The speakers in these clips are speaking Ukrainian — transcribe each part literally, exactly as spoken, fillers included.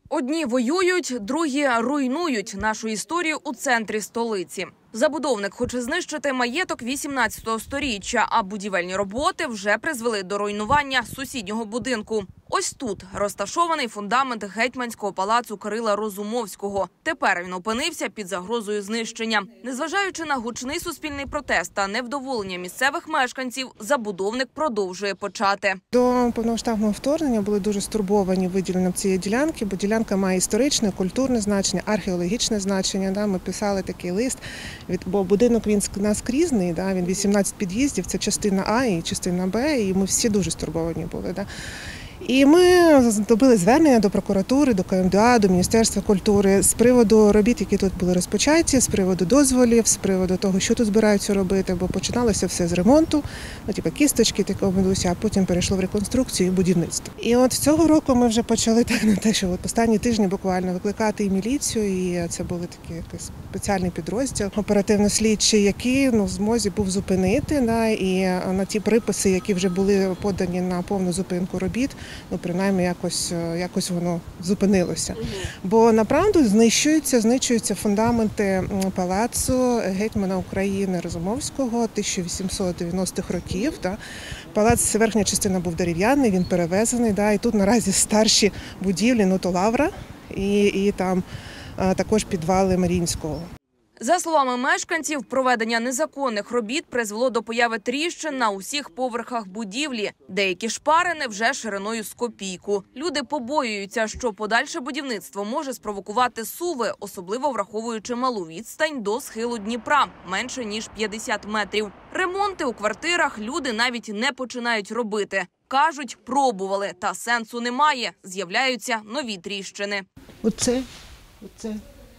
Одні воюють, другі руйнують нашу історію у центрі столиці. Забудовник хоче знищити маєток вісімнадцятого сторіччя, а будівельні роботи вже призвели до руйнування сусіднього будинку. Ось тут розташований фундамент гетьманського палацу Кирила Розумовського. Тепер він опинився під загрозою знищення. Незважаючи на гучний суспільний протест та невдоволення місцевих мешканців, забудовник продовжує почати. До повномасштабного вторгнення були дуже стурбовані виділенням цієї ділянки, бо ділянка має історичне, культурне значення, археологічне значення. Ми писали такий лист, бо будинок він наскрізний, він вісімнадцять під'їздів, це частина А і частина Б, і ми всі дуже стурбовані були. І ми зробили звернення до прокуратури, до Ка Ем Де А, до Міністерства культури з приводу робіт, які тут були розпочаті, з приводу дозволів, з приводу того, що тут збираються робити, бо починалося все з ремонту, ну, типу кісточки, такого, а потім перейшло в реконструкцію і будівництво. І от цього року ми вже почали так на те, що от останні тижні буквально викликати і міліцію, і це були такі якийсь спеціальний підрозділ, оперативно-слідчий, який ну, в змозі був зупинити, да, і на ті приписи, які вже були подані на повну зупинку робіт, ну, принаймні, якось, якось воно зупинилося. Бо, направду, знищуються, знищуються фундаменти палацу гетьмана України Розумовського тисяча вісімсот дев'яностих років. Да. Палац, верхня частина був дерев'яний, він перевезений. Да, і тут наразі старші будівлі, ну, то лавра і, і там а, також підвали Маріїнського. За словами мешканців, проведення незаконних робіт призвело до появи тріщин на усіх поверхах будівлі. Деякі шпарини вже шириною з копійку. Люди побоюються, що подальше будівництво може спровокувати суви, особливо враховуючи малу відстань до схилу Дніпра – менше ніж п'ятдесят метрів. Ремонти у квартирах люди навіть не починають робити. Кажуть, пробували, та сенсу немає. З'являються нові тріщини. Оце, оце.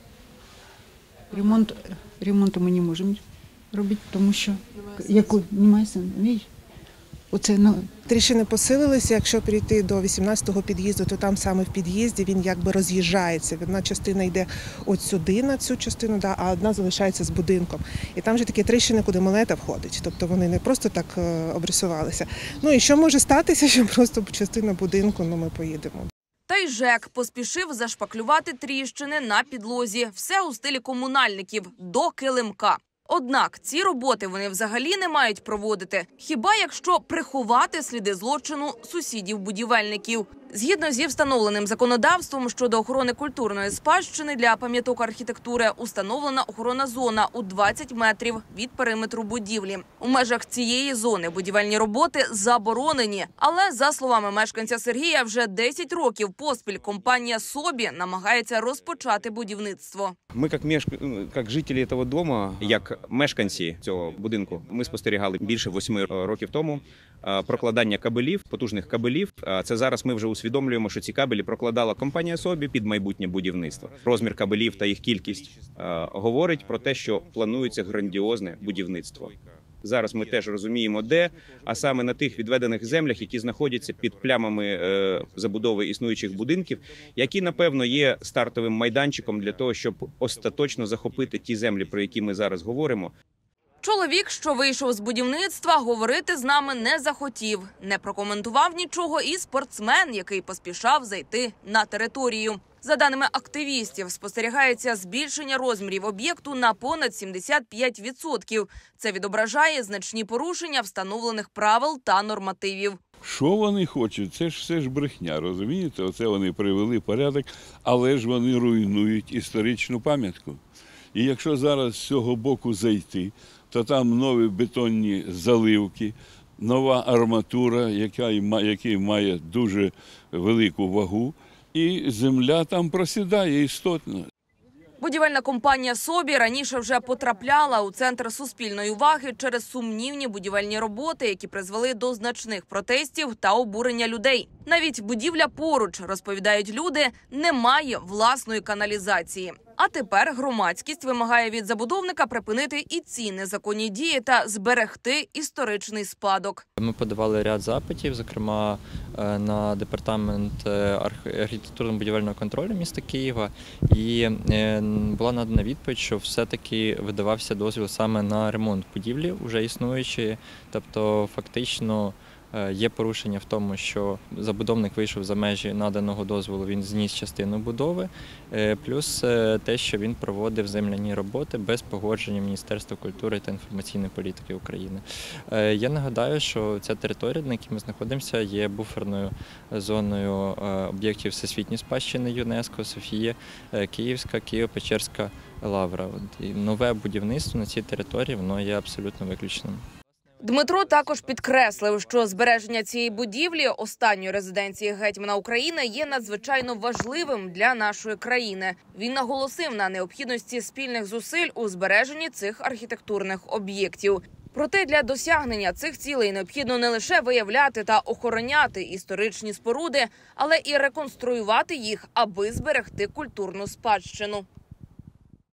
Ремонт, ремонту ми не можемо робити, тому що яку, немає сенсу. Оце, ну. Тріщини посилилися, якщо прийти до вісімнадцятого під'їзду, то там саме в під'їзді він якби роз'їжджається. Одна частина йде от сюди, на цю частину, да, а одна залишається з будинком. І там вже такі тріщини, куди малета входить. Тобто вони не просто так обрисувалися. Ну і що може статися, що просто частина будинку, ну ми поїдемо. Та й ЖЕК поспішив зашпаклювати тріщини на підлозі. Все у стилі комунальників – до килимка. Однак ці роботи вони взагалі не мають проводити, хіба якщо приховати сліди злочину сусідів-будівельників. Згідно зі встановленим законодавством щодо охорони культурної спадщини для пам'яток архітектури, установлена охоронна зона у двадцять метрів від периметру будівлі. У межах цієї зони будівельні роботи заборонені. Але, за словами мешканця Сергія, вже десять років поспіль компанія «Собі» намагається розпочати будівництво. Ми, як, мешк... як жителі цього дому, як мешканці цього будинку, ми спостерігали більше восьми років тому прокладання кабелів, потужних кабелів. Це зараз ми вже усвідомлюємо, що ці кабелі прокладала компанія «Собі» під майбутнє будівництво. Розмір кабелів та їх кількість говорить про те, що планується грандіозне будівництво. Зараз ми теж розуміємо, де, а саме на тих відведених землях, які знаходяться під плямами забудови існуючих будинків, які, напевно, є стартовим майданчиком для того, щоб остаточно захопити ті землі, про які ми зараз говоримо. Чоловік, що вийшов з будівництва, говорити з нами не захотів. Не прокоментував нічого і спортсмен, який поспішав зайти на територію. За даними активістів, спостерігається збільшення розмірів об'єкту на понад сімдесят п'ять відсотків. Це відображає значні порушення встановлених правил та нормативів. Що вони хочуть? Це ж все ж брехня, розумієте? Оце вони привели порядок, але ж вони руйнують історичну пам'ятку. І якщо зараз з цього боку зайти, то там нові бетонні заливки, нова арматура, яка який має дуже велику вагу, і земля там просідає істотно. Будівельна компанія «Собі» раніше вже потрапляла у центр суспільної уваги через сумнівні будівельні роботи, які призвели до значних протестів та обурення людей. Навіть будівля поруч, розповідають люди, не має власної каналізації. А тепер громадськість вимагає від забудовника припинити і ці незаконні дії та зберегти історичний спадок. Ми подавали ряд запитів, зокрема на департамент архітектурно-будівельного контролю міста Києва, і була надана відповідь, що все-таки видавався дозвіл саме на ремонт будівлі вже існуючої, тобто фактично Є порушення в тому, що забудовник вийшов за межі наданого дозволу, він зніс частину будови, плюс те, що він проводив земляні роботи без погодження Міністерства культури та інформаційної політики України. Я нагадаю, що ця територія, на якій ми знаходимося, є буферною зоною об'єктів всесвітньої спадщини ЮНЕСКО, Софія, Київська, Києво-Печерська лавра. І нове будівництво на цій території, воно є абсолютно виключеним. Дмитро також підкреслив, що збереження цієї будівлі, останньої резиденції гетьмана України, є надзвичайно важливим для нашої країни. Він наголосив на необхідності спільних зусиль у збереженні цих архітектурних об'єктів. Проте для досягнення цих цілей необхідно не лише виявляти та охороняти історичні споруди, але і реконструювати їх, аби зберегти культурну спадщину.